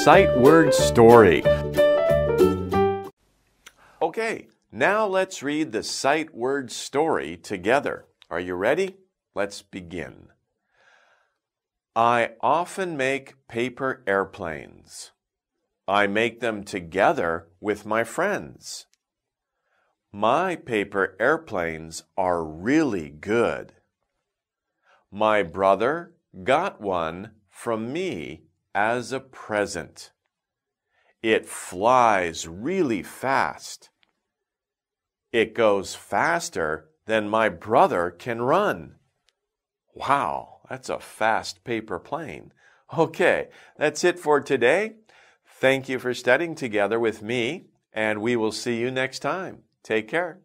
sight word story. Okay, now let's read the sight word story together. Are you ready? Let's begin. I often make paper airplanes. I make them together with my friends. My paper airplanes are really good. My brother got one from me as a present. It flies really fast. It goes faster than my brother can run. Wow, that's a fast paper plane. Okay, that's it for today. Thank you for studying together with me, and we will see you next time. Take care.